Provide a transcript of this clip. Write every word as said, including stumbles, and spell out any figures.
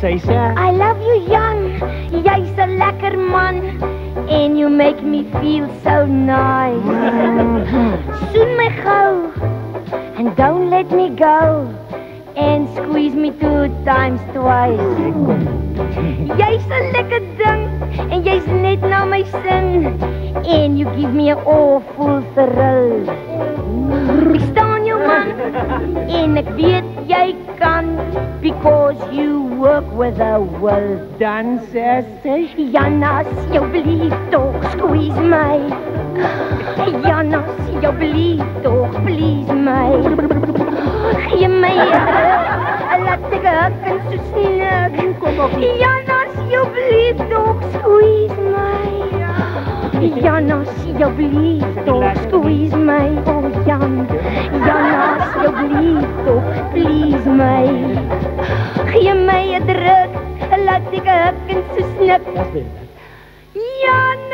sy sê I love you, Jan. Jy's 'n lekker man. And you make me feel so nice. Soon my gauw. And don't let me go. And squeeze me two times twice. Jy's 'n lekker ding. En jy's net na my sin. And you give me 'n awful thrill. Ek staan jou man. En ek weet jy kan. Because you work with a will. Dan sê sy Jana, asseblief tog, squeeze my. Jana, asseblief tog, please my. Gee my 'n laat ek hak en so snik. Jana, asseblief tog, squeeze my. Jana, asseblief tog, squeeze my. Oh Jan, Jana, asseblief tog, please my. Gee my 'n druk, laat ek hak en so snik. Dis beter. Jan